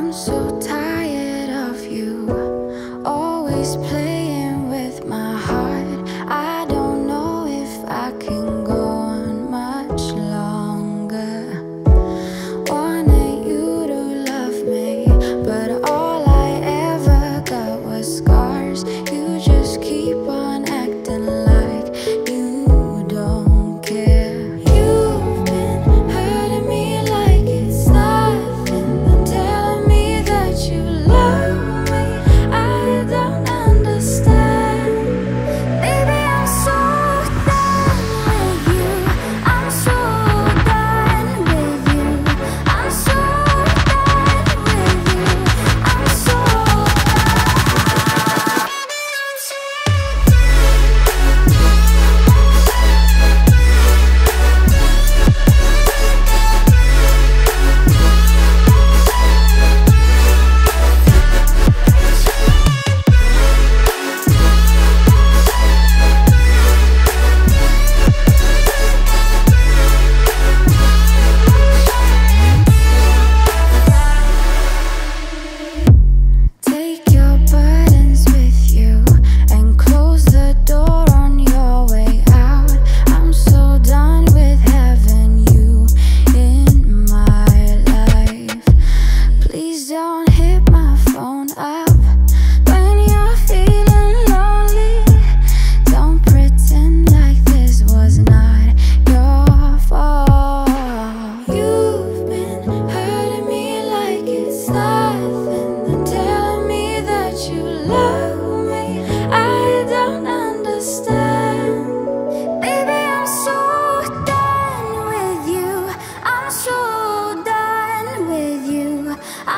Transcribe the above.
I'm so tired of you, always playing with my heart. I don't know if I can go on much longer. Wanted you to love me, but all I ever got was scars. You just keep on acting like you don't care. You've been hurting me like it's nothing, then telling me that you love me. I don't understand. Baby, I'm so done with you. I'm so done with you. I'm so done with you. I'm so take your burdens with you and close the door on your way out. I'm so done with having you in my life. Please don't hit my phone up when you're feeling lonely. Don't pretend like this was not your fault. You've been hurting me like it's nothing, then telling me that you love me. I don't understand. Baby, I'm so done with you. I'm so done with you.